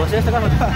proses tekan betul.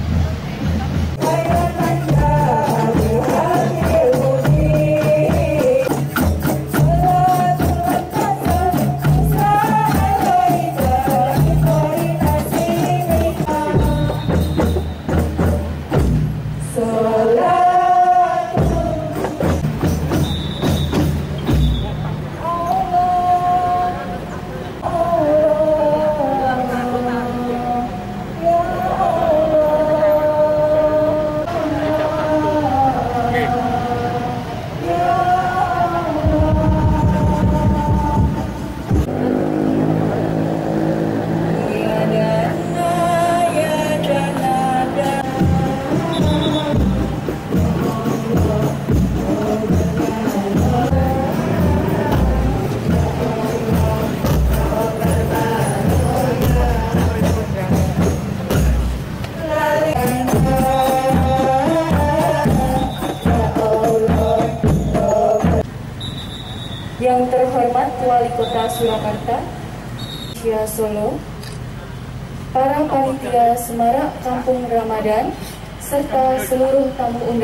Yang terhormat Wali Kota Surakarta, Syah Solo, para panitia Semarak Kampung Ramadan, serta seluruh tamu undangan.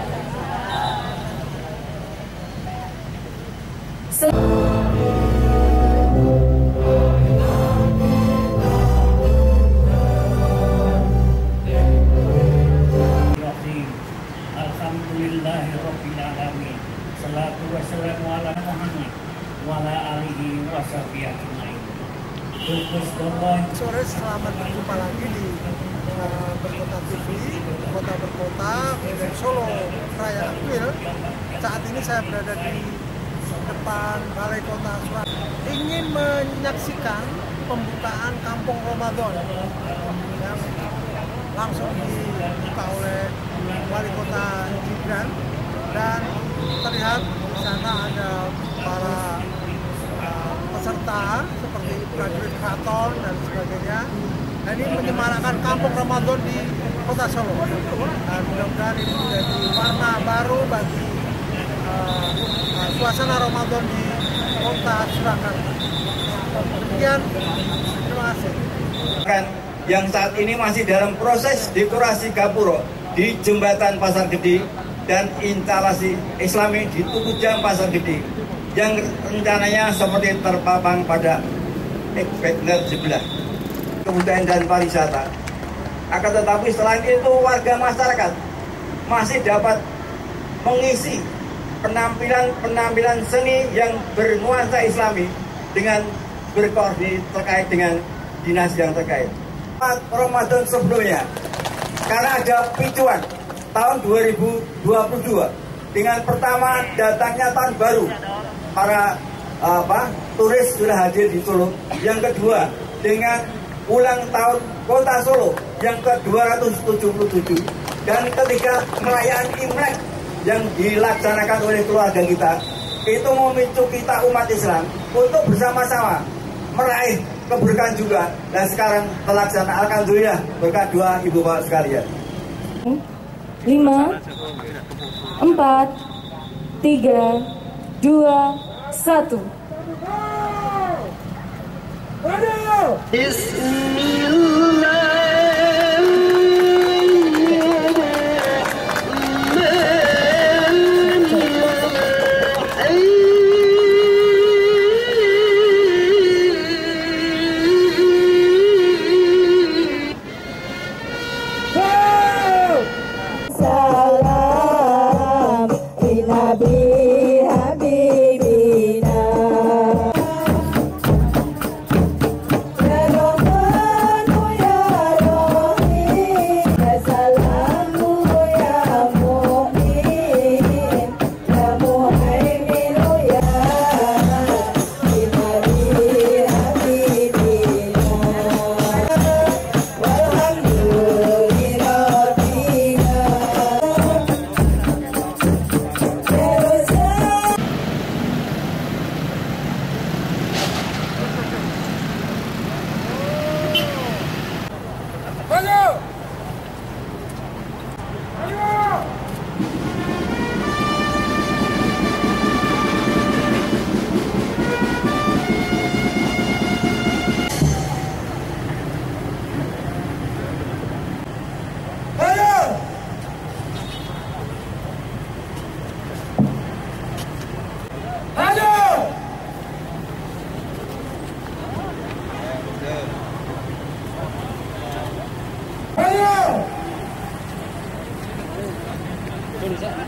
Alhamdulillahirrabbilalamin. Salatu wassalamu ala Muhammad wa ala alihi wa sahbihi ajma'in. Sore, selamat berjumpa lagi di Berkota TV, Kota Berkota, Solo Raya Akmil. Saat ini saya berada di depan Balai Kota Surakarta. Ingin menyaksikan pembukaan Kampung Ramadan yang langsung dibuka oleh Wali Kota Gibran, dan terlihat di sana ada para peserta seperti prajurit keraton dan sebagainya. Dan ini menyemarakkan Kampung Ramadan di Kota Solo. Dan mudah-mudahan ini menjadi warna baru bagi suasana Ramadan di Kota Surakarta. Demikian, terima kasih. Yang saat ini masih dalam proses dekorasi gapura di Jembatan Pasar Gede dan instalasi Islami di Tugu Jam Pasar Gede yang rencananya seperti terpapang pada banner sebelah kebudayaan dan pariwisata. Akan tetapi selain itu warga masyarakat masih dapat mengisi penampilan seni yang bernuansa Islami dengan berkoordinasi terkait dengan dinas yang terkait. Ramadan sebelumnya, karena ada picuan tahun 2022 dengan pertama datangnya tahun baru, para turis sudah hadir di Solo. Yang kedua, dengan ulang tahun Kota Solo yang ke-277, dan ketiga, perayaan Imlek yang dilaksanakan oleh keluarga kita, itu memicu kita umat Islam untuk bersama-sama meraih keberkahan juga. Dan sekarang terlaksana, alhamdulillah, berkat doa ibu bapak sekalian. 5, 4, 3, 2, 1. Bismillah. Habibina. bisa.